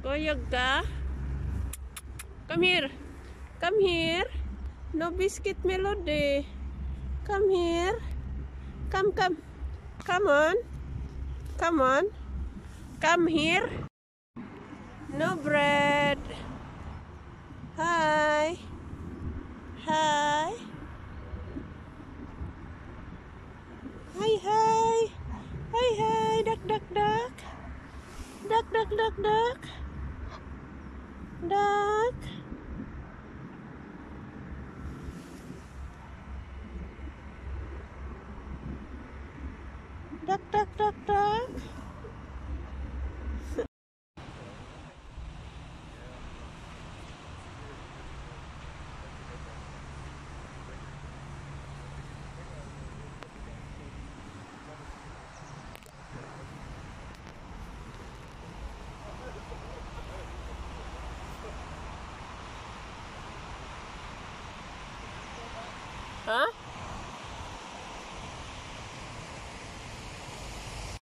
Goyog ka? Come here. Come here. No biscuit Melody. Come here. Come, come. Come on. Come on. Come here. No bread. Hi. Hi. Hi, hi. Hi, hi. Duck, duck, duck. Duck, duck, duck, duck. Duck. Duck, duck, duck, duck. Hah?